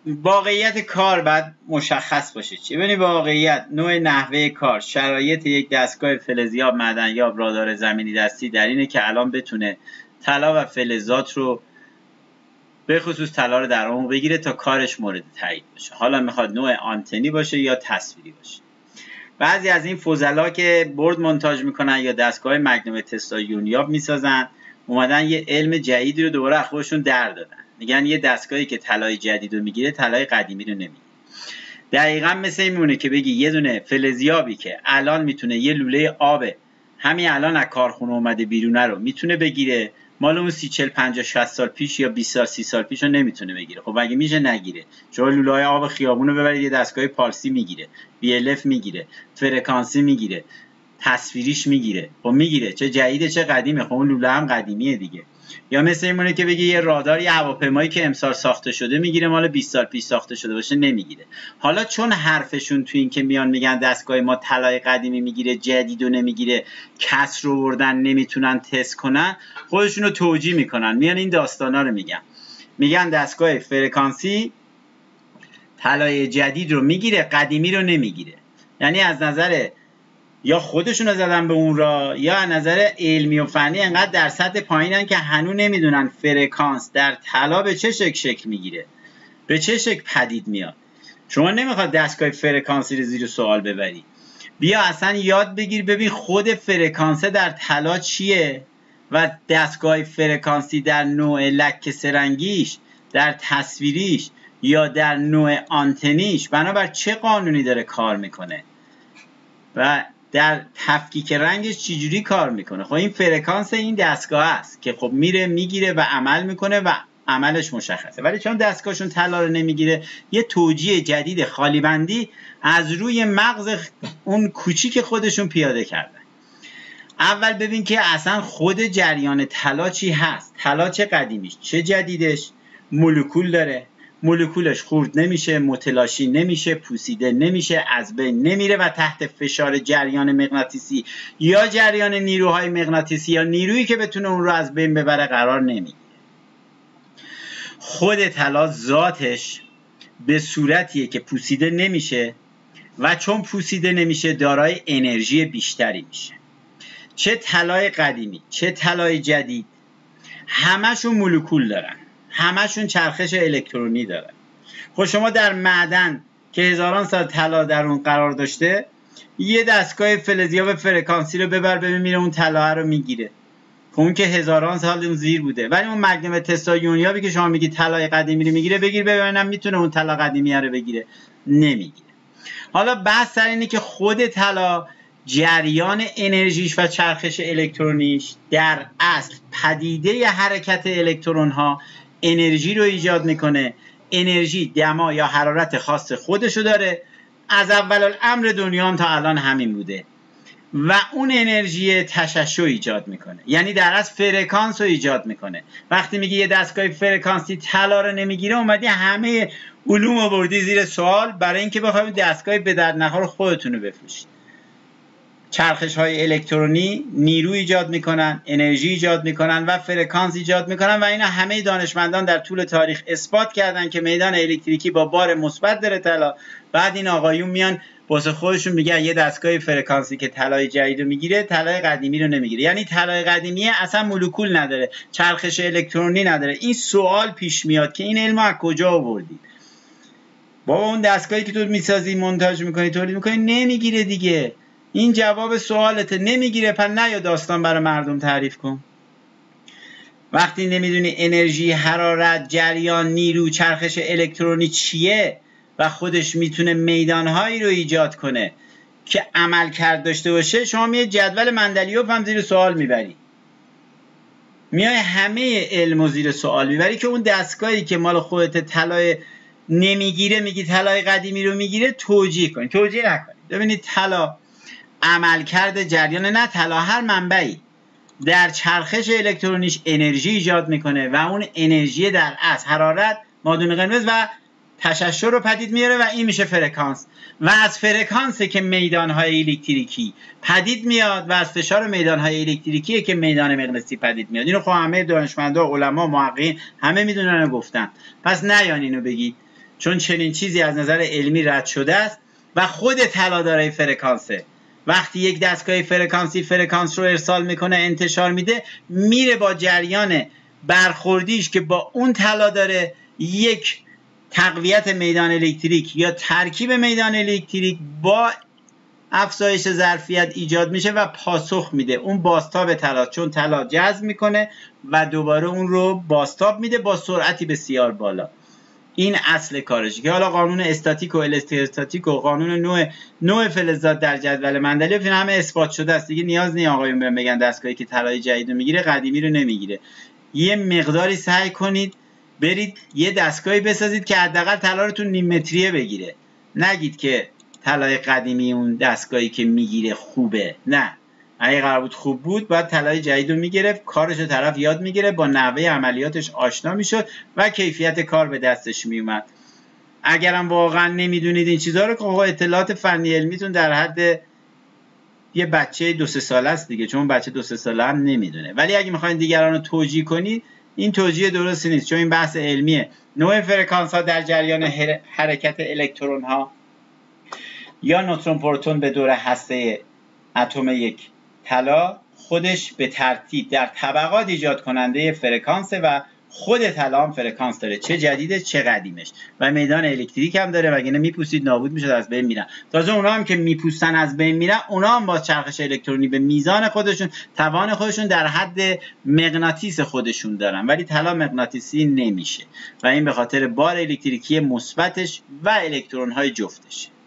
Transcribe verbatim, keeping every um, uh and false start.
واقعیت کار باید مشخص باشه. چی ببینی واقعیت، نوع نحوه کار، شرایط یک دستگاه فلزیاب، معدنیاب، رادار زمینی دستی در اینه که الان بتونه طلا و فلزات رو به خصوص طلا رو در عمق بگیره تا کارش مورد تایید باشه. حالا میخواد نوع آنتنی باشه یا تصویری باشه. بعضی از این فضلا که برد مونتاژ میکنن یا دستگاه مگنم تسلا یونیاب میسازن، اومدن یه علم جدیدی رو دوباره از خودشون در دادن. میگن یه دستگاهی که طلای جدید رو میگیره طلای قدیمی رو نمیگیره. دقیقاً مثل این میمونه که بگی یه دونه فلزیابی که الان میتونه یه لوله آب همین الان از کارخونه اومده بیرونه رو میتونه بگیره، مال اون سی چهل پنجاه شصت سال پیش یا بیست سال سی سال پیش رو نمیتونه بگیره. خب مگه میشه نگیره؟ شما لوله های آب خیابون رو ببرید یه دستگاه پالسی میگیره، بی ال اف میگیره، فرکانسی میگیره، تصویریش میگیره. خب میگیره، چه جدیده چه قدیمه، خب اون لوله هم قدیمیه دیگه. یا مثل اینمونه که بگی یه رادار یه هواپیمایی که امسال ساخته شده میگیره، مال بیست سال پیش ساخته شده باشه نمیگیره. حالا چون حرفشون تو این که میان میگن دستگاه ما طلای قدیمی میگیره جدیدو نمیگیره، کسر رو بردن نمیتونن تست کنن، خودشونو توجیه میکنن، میان این داستانا رو میگن. میگن دستگاه فرکانسی طلای جدید رو میگیره قدیمی رو نمیگیره. یعنی از نظر یا خودشون رو زدن به اون را، یا از نظر علمی و فنی انقدر در سطح پایینن که هنوز نمیدونن فرکانس در طلا به چه شکل شکل میگیره، به چه شکل پدید میاد. شما نمیخواد دستگاه فرکانسی رو زیر سوال ببری، بیا اصلا یاد بگیر ببین خود فرکانسه در طلا چیه و دستگاه فرکانسی در نوع لکه سرنگیش، در تصویریش یا در نوع آنتنیش بنابر چه قانونی داره کار میکنه و در تفکیک رنگش چجوری کار میکنه. خب این فرکانس این دستگاه است که خب میره میگیره و عمل میکنه و عملش مشخصه. ولی چون دستگاهشون طلا رو نمیگیره، یه توجیه جدید خالی بندی از روی مغز اون کوچیک خودشون پیاده کردن. اول ببین که اصلا خود جریان طلا چی هست، طلا چه قدیمیش چه جدیدش. مولکول داره، مولکولش خورد نمیشه، متلاشی نمیشه، پوسیده نمیشه، از بین نمیره و تحت فشار جریان مغناطیسی یا جریان نیروهای مغناطیسی یا نیرویی که بتونه اون رو از بین ببره قرار نمیگیره. خود طلا ذاتش به صورتیه که پوسیده نمیشه و چون پوسیده نمیشه دارای انرژی بیشتری میشه. چه طلای قدیمی چه طلای جدید همشون مولکول دارن، همشون چرخش الکترونی دارن. خب شما در معدن که هزاران سال طلا در اون قرار داشته، یه دستگاه فلزیاب فرکانسی رو ببر ببین میره اون طلا رو میگیره. خب اون که هزاران سال اون زیر بوده. ولی اون مگنم تسلا یونیابی که شما میگی طلای قدیمی رو میگیره، بگیر ببینم میتونه اون طلا قدیمی رو بگیره؟ نمیگیره. حالا بحث سر اینه که خود طلا جریان انرژیش و چرخش الکترونیش در اصل پدیده ی حرکت الکترون ها انرژی رو ایجاد میکنه. انرژی دما یا حرارت خاص خودشو داره، از اول الامر دنیا هم تا الان همین بوده و اون انرژی تشعشع ایجاد میکنه، یعنی در اصل فرکانس رو ایجاد میکنه. وقتی میگی یه دستگاه فرکانسی طلا رو نمیگیره، اومدی همه علوم آوردی زیر سوال برای اینکه بخواید دستگاه به درد نخور خودتون رو بفروشید. چرخش های الکترونی نیرو ایجاد میکنن، انرژی ایجاد میکنن و فرکانس ایجاد میکنن و اینا همه دانشمندان در طول تاریخ اثبات کردن که میدان الکتریکی با بار مثبت داره طلا. بعد این آقایون میان واسه خودشون میگن یه دستگاه فرکانسی که طلای جدید رو میگیره طلای قدیمی رو نمیگیره. یعنی طلای قدیمی اصلا مولکول نداره، چرخش الکترونی نداره. این سوال پیش میاد که این علم از کجا آوردی؟ بابا اون دستگاهی که تو میسازی، مونتاژ میکنی، تولید میکنی نمیگیره دیگه. این جواب سوالته، نمیگیره. پس نه یا داستان برای مردم تعریف کن. وقتی نمیدونی انرژی، حرارت، جریان، نیرو، چرخش الکترونی چیه و خودش میتونه میدانهایی رو ایجاد کنه که عمل کرد داشته باشه، شما میای جدول مندلیوف هم زیر سوال میبری، میای همه علم زیر سوال میبری که اون دستگاهی که مال خودت طلای نمیگیره میگی طلای قدیمی رو میگیره توجیه کنی. توجیه نکنی. ببینید طلا عملکرد جریان، نه طلا، هر منبعی در چرخش الکترونیش انرژی ایجاد میکنه و اون انرژی در اصل حرارت، مادون قرمز و تشعشع رو پدید میاره و این میشه فرکانس. و از فرکانس که میدانهای الکتریکی پدید میاد و از فشار میدانهای الکتریکی که میدان مغناطیسی پدید میاد. اینو خب همه دانشمندا، علما، محققین همه میدونن و گفتن. پس نیان اینو بگید چون چنین چیزی از نظر علمی رد شده است و خود طلا دارای فرکانسه. وقتی یک دستگاه فرکانسی فرکانس رو ارسال میکنه، انتشار میده، میره با جریان برخوردیش که با اون طلا داره یک تقویت میدان الکتریک یا ترکیب میدان الکتریک با افزایش ظرفیت ایجاد میشه و پاسخ میده. اون بازتاب طلا، چون طلا جذب میکنه و دوباره اون رو بازتاب میده با سرعتی بسیار بالا. این اصل کارشه که حالا قانون استاتیک و الکتروستاتیک و قانون نوع نوع فلزات در جدول مندلیف این همه اثبات شده است دیگه. نیاز نیست آقایون بهم بگن دستگاهی که طلای جدید رو میگیره قدیمی رو نمیگیره. یه مقداری سعی کنید برید یه دستگاهی بسازید که حداقل طلا رو تو نیم متریه بگیره. نگید که طلای قدیمی اون دستگاهی که میگیره خوبه. نه، اگه قرار بود خوب بود باید طلای جدید رو میگرفت، کارش رو طرف یاد میگیره، با نحوه عملیاتش آشنا میشد و کیفیت کار به دستش میومد. اگرم واقعا نمیدونید این چیزها رو، که آقا اطلاعات فنی علمیتون در حد یه بچه دو سه ساله است دیگه، چون بچه دو سه ساله هم نمیدونه. ولی اگه میخواین دیگران رو توجیه کنید این توجیه درستی نیست، چون این بحث علمیه. نوع فرکانس ها در جریان حرکت الکترون ها یا نوترون پروتون به دور هسته اتم یک طلا خودش به ترتیب در طبقات ایجاد کننده فرکانس و خود طلا هم فرکانس داره، چه جدیده چه قدیمش، و میدان الکتریک هم داره، وگرنه میپوسید نابود میشد، از بین میرن. تازه اونا هم که میپوستن از بین میرن، اونا هم با چرخش الکترونی به میزان خودشون، توان خودشون در حد مغناطیس خودشون دارن، ولی طلا مغناطیسی نمیشه و این به خاطر بار الکتریکی مثبتش و الکترون های جفتشه.